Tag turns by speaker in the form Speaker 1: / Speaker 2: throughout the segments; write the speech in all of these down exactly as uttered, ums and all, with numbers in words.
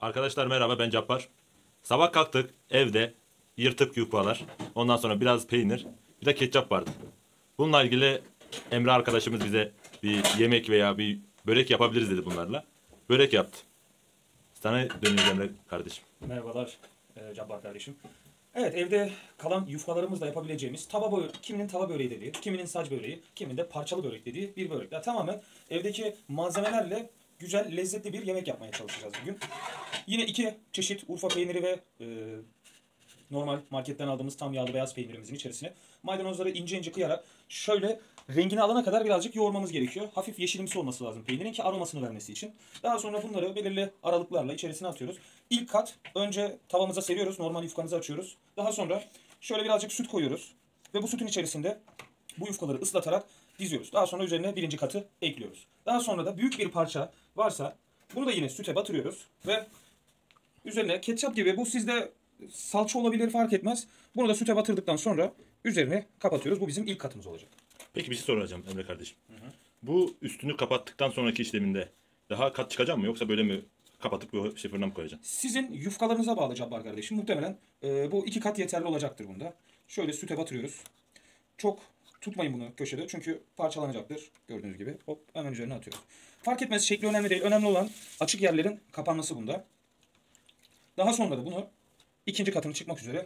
Speaker 1: Arkadaşlar merhaba, ben Cabbar. Sabah kalktık, evde yırtık yufkalar, ondan sonra biraz peynir, bir de ketçap vardı. Bununla ilgili Emre arkadaşımız bize bir yemek veya bir börek yapabiliriz dedi bunlarla. Börek yaptı. Sana dönüyoruz Emre kardeşim.
Speaker 2: Merhabalar e, Cabbar kardeşim. Evet, evde kalan yufkalarımızla yapabileceğimiz tava böreği, kiminin tava böreği dediği, kiminin saç böreği, kiminin de parçalı börek dediği bir börekler. Tamamen evdeki malzemelerle güzel, lezzetli bir yemek yapmaya çalışacağız bugün. Yine iki çeşit Urfa peyniri ve e, normal marketten aldığımız tam yağlı beyaz peynirimizin içerisine maydanozları ince ince kıyarak şöyle rengini alana kadar birazcık yoğurmamız gerekiyor. Hafif yeşilimsi olması lazım peynirin ki aromasını vermesi için. Daha sonra bunları belirli aralıklarla içerisine atıyoruz. İlk kat önce tavamıza seriyoruz. Normal yufkamızı açıyoruz. Daha sonra şöyle birazcık süt koyuyoruz. Ve bu sütün içerisinde bu yufkaları ıslatarak diziyoruz. Daha sonra üzerine birinci katı ekliyoruz. Daha sonra da büyük bir parça varsa bunu da yine süte batırıyoruz. Ve üzerine ketçap gibi, bu sizde salça olabilir, fark etmez. Bunu da süte batırdıktan sonra üzerine kapatıyoruz. Bu bizim ilk katımız olacak.
Speaker 1: Peki bir şey soracağım Emre kardeşim. Hı hı. Bu üstünü kapattıktan sonraki işleminde daha kat çıkacak mı, yoksa böyle mi kapatıp bu şey fırına mı koyacaksın?
Speaker 2: Sizin yufkalarınıza bağlı Cabbar kardeşim. Muhtemelen e, bu iki kat yeterli olacaktır bunda. Şöyle süte batırıyoruz. Çok tutmayın bunu köşede, çünkü parçalanacaktır. Gördüğünüz gibi. Hop, hemen üzerine atıyoruz. Fark etmez, şekli önemli değil. Önemli olan açık yerlerin kapanması bunda. Daha sonra da bunu ikinci katını çıkmak üzere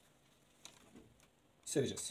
Speaker 2: sereceğiz.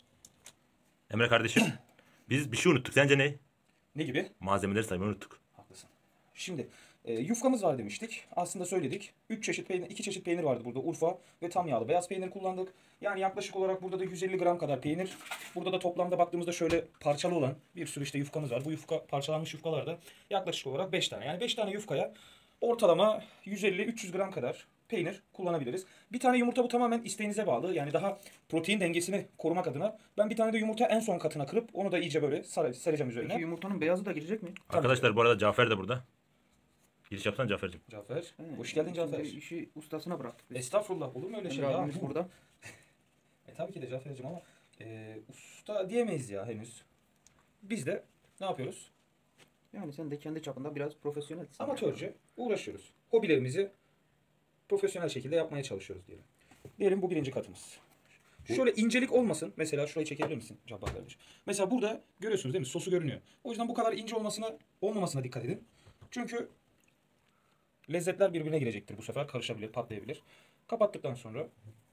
Speaker 1: Emre kardeşim, biz bir şey unuttuk. Sence ne?
Speaker 2: Ne gibi?
Speaker 1: Malzemeleri saymayı unuttuk.
Speaker 2: Haklısın. Şimdi e, yufkamız var demiştik. Aslında söyledik. üç çeşit peynir, iki çeşit peynir vardı burada. Urfa ve tam yağlı beyaz peynir kullandık. Yani yaklaşık olarak burada da yüz elli gram kadar peynir. Burada da toplamda baktığımızda şöyle parçalı olan bir sürü işte yufkamız var. Bu yufka, parçalanmış yufkalarda yaklaşık olarak beş tane. Yani beş tane yufkaya ortalama yüz elli üç yüz gram kadar peynir kullanabiliriz. Bir tane yumurta, bu tamamen isteğinize bağlı. Yani daha protein dengesini korumak adına ben bir tane de yumurta en son katına kırıp onu da iyice böyle sar sereceğim üzerine.
Speaker 3: Peki yumurtanın beyazı da girecek mi?
Speaker 1: Arkadaşlar bu arada Cafer de burada. Giriş yapsana Cafer'cim.
Speaker 2: Cafer.
Speaker 3: He,
Speaker 2: Hoş geldin Cafer.
Speaker 3: şimdi işi ustasına bıraktık biz.
Speaker 2: Estağfurullah, olur mu öyle şey
Speaker 3: Emre
Speaker 2: ya?
Speaker 3: abimiz burada.
Speaker 2: E tabii ki de Cafer'cim, ama e, usta diyemeyiz ya henüz. Biz de ne yapıyoruz?
Speaker 3: Yani sen de kendi çapında biraz profesyonelsin.
Speaker 2: Amatörce uğraşıyoruz. Hobilerimizi profesyonel şekilde yapmaya çalışıyoruz diyelim. Diyelim bu birinci katımız. Şöyle incelik olmasın. Mesela şurayı çekebilir misin Cabbar kardeşim? Mesela burada görüyorsunuz değil mi? Sosu görünüyor. O yüzden bu kadar ince olmasına, olmamasına dikkat edin. Çünkü lezzetler birbirine girecektir bu sefer. Karışabilir, patlayabilir. Kapattıktan sonra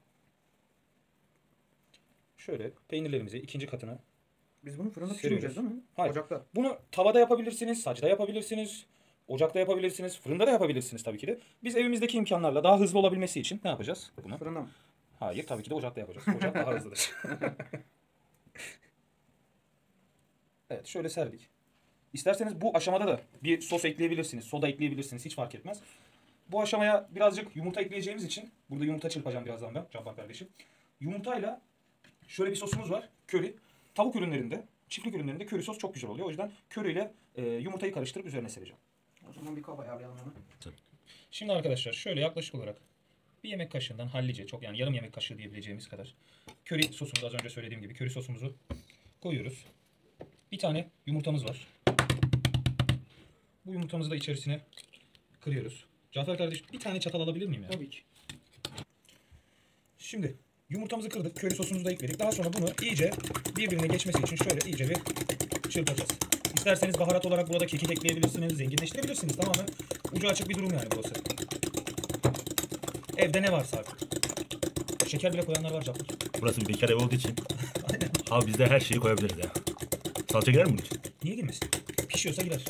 Speaker 2: şöyle peynirlerimizi ikinci katına
Speaker 3: Biz bunu fırında
Speaker 2: seriyoruz.
Speaker 3: pişirmeyeceğiz değil mi?
Speaker 2: Hayır.
Speaker 3: Ocakta.
Speaker 2: Bunu tavada yapabilirsiniz, sacda yapabilirsiniz, ocakta yapabilirsiniz, fırında da yapabilirsiniz tabii ki de. Biz evimizdeki imkanlarla daha hızlı olabilmesi için ne yapacağız? Bunu.
Speaker 3: Fırında mı?
Speaker 2: Hayır, tabii ki de ocakta yapacağız. Ocak daha hızlıdır. Evet, şöyle serdik. İsterseniz bu aşamada da bir sos ekleyebilirsiniz, soda ekleyebilirsiniz, hiç fark etmez. Bu aşamaya birazcık yumurta ekleyeceğimiz için, burada yumurta çırpacağım birazdan ben, Cabbar kardeşim. Yumurtayla şöyle bir sosumuz var, köri. Tavuk ürünlerinde, çiftlik ürünlerinde köri sos çok güzel oluyor. O yüzden köriyle e, yumurtayı karıştırıp üzerine sereceğim.
Speaker 3: O zaman bir kaba ayarlayalım hemen.
Speaker 2: Şimdi arkadaşlar şöyle yaklaşık olarak bir yemek kaşığından hallice, çok yani yarım yemek kaşığı diyebileceğimiz kadar köri sosumuzu, az önce söylediğim gibi köri sosumuzu koyuyoruz. Bir tane yumurtamız var. Bu yumurtamızı da içerisine kırıyoruz. Cafer kardeş, bir tane çatal alabilir miyim ya?
Speaker 3: Tabii ki.
Speaker 2: Şimdi yumurtamızı kırdık, köri sosumuzu da ekledik. Daha sonra bunu iyice birbirine geçmesi için şöyle iyice bir çırpacağız. İsterseniz baharat olarak burada kekik ekleyebilirsiniz, zenginleştirebilirsiniz. Tamamen ucu açık bir durum yani burası. Evde ne varsa artık. Şeker bile koyanlar var Cafer.
Speaker 1: Burası bir bekar ev olduğu için. Abi biz de her şeyi koyabiliriz ya. Salça girer mi bunun için?
Speaker 2: Niye girmesin? Pişiyorsa girer.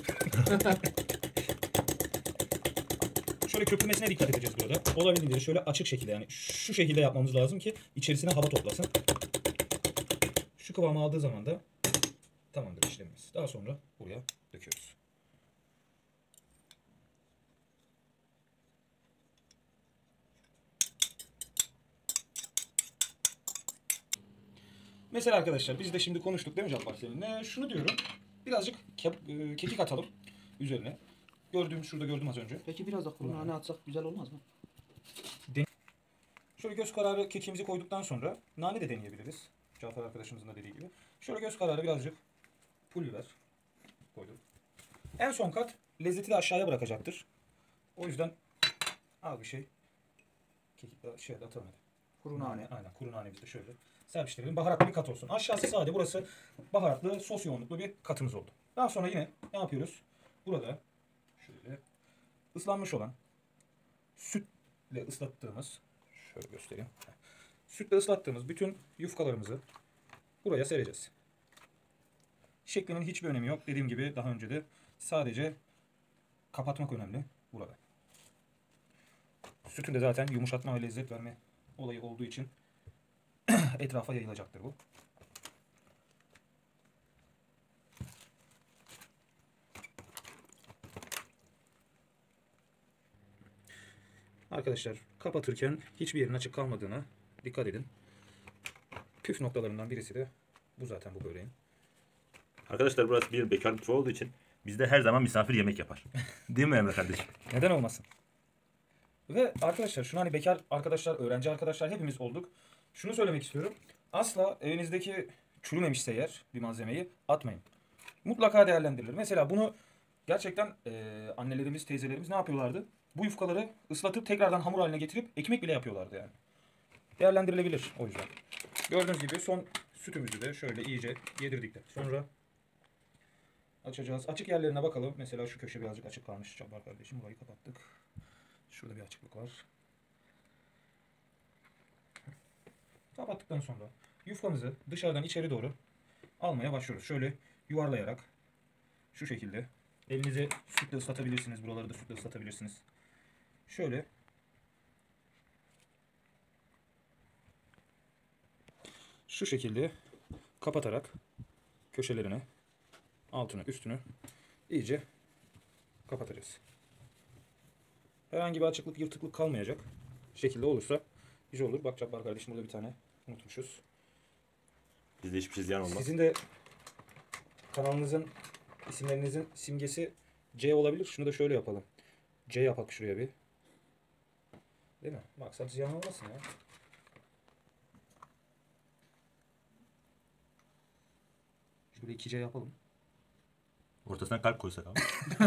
Speaker 2: Şöyle köpürmesine dikkat edeceğiz burada. Olabildiğince şöyle açık şekilde, yani şu şekilde yapmamız lazım ki içerisine hava toplasın. Şu kıvamı aldığı zaman da tamamdır işlemimiz. Daha sonra buraya döküyoruz. Mesela arkadaşlar biz de şimdi konuştuk değil mi Cabbar seninle? Şunu diyorum. Birazcık ke e, kekik atalım üzerine. Gördüğüm, şurada gördüm az önce.
Speaker 3: Peki biraz da kuru nane atsak güzel olmaz mı?
Speaker 2: Şöyle göz kararı kekiğimizi koyduktan sonra nane de deneyebiliriz. Cafer arkadaşımızın da dediği gibi. Şöyle göz kararı birazcık pul biber koydum. En son kat lezzeti de aşağıya bırakacaktır. O yüzden Al bir şey. Kekik şey de atalım hadi.
Speaker 3: Kuru
Speaker 2: Nane,
Speaker 3: nane.
Speaker 2: aynen kuru nanemizi de şöyle serpiştirelim. Baharatlı bir kat olsun. Aşağısı sade. Burası baharatlı, sos yoğunluklu bir katımız oldu. Daha sonra yine ne yapıyoruz? Burada şöyle ıslanmış olan sütle ıslattığımız, şöyle göstereyim. Sütle ıslattığımız bütün yufkalarımızı buraya sereceğiz. Şeklinin hiçbir önemi yok. Dediğim gibi daha önce de sadece kapatmak önemli burada. Sütün de zaten yumuşatma ve lezzet verme olayı olduğu için etrafa yayılacaktır bu. Arkadaşlar kapatırken hiçbir yerin açık kalmadığına dikkat edin. Püf noktalarından birisi de bu zaten bu böreğin.
Speaker 1: Arkadaşlar burası bir bekar mutfağı olduğu için bizde her zaman misafir yemek yapar. Değil mi Emre kardeşim?
Speaker 2: Neden olmasın? Ve arkadaşlar şunu hani bekar arkadaşlar, öğrenci arkadaşlar hepimiz olduk. Şunu söylemek istiyorum. Asla evinizdeki çürümemişse eğer bir malzemeyi atmayın. Mutlaka değerlendirilir. Mesela bunu gerçekten e, annelerimiz, teyzelerimiz ne yapıyorlardı? Bu yufkaları ıslatıp tekrardan hamur haline getirip ekmek bile yapıyorlardı yani. Değerlendirilebilir o yüzden. Gördüğünüz gibi son sütümüzü de şöyle iyice yedirdik de. Sonra açacağız. Açık yerlerine bakalım. Mesela şu köşe birazcık açık kalmış. Cabbar kardeşim burayı kapattık. Şurada bir açıklık var. Kapattıktan sonra yufkamızı dışarıdan içeri doğru almaya başlıyoruz. Şöyle yuvarlayarak şu şekilde elinizi sütle ıslatabilirsiniz. Buraları da sütle ıslatabilirsiniz. Şöyle şu şekilde kapatarak köşelerine, altını, üstünü iyice kapatacağız. Herhangi bir açıklık, yırtıklık kalmayacak şekilde olursa güzel olur. Bak Cabbar kardeşim burada bir tane unutmuşuz.
Speaker 1: Bizde hiçbir şey ziyan olmaz.
Speaker 2: Sizin de kanalınızın, isimlerinizin simgesi C olabilir. Şunu da şöyle yapalım. C yapak şuraya bir. Değil mi? Maksat ziyan olmasın ya. Şöyle iki C yapalım.
Speaker 1: Ortasına kalp koysak abi.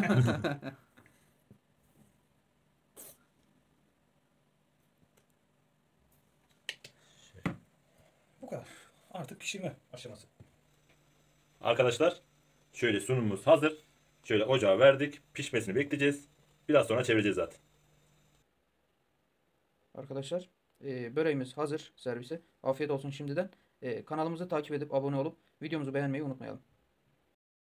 Speaker 2: Bu kadar. Artık pişirme aşaması.
Speaker 1: Arkadaşlar şöyle sunumumuz hazır. Şöyle ocağa verdik. Pişmesini bekleyeceğiz. Biraz sonra çevireceğiz zaten.
Speaker 3: Arkadaşlar e, böreğimiz hazır servise. Afiyet olsun şimdiden. E, kanalımızı takip edip abone olup videomuzu beğenmeyi unutmayalım.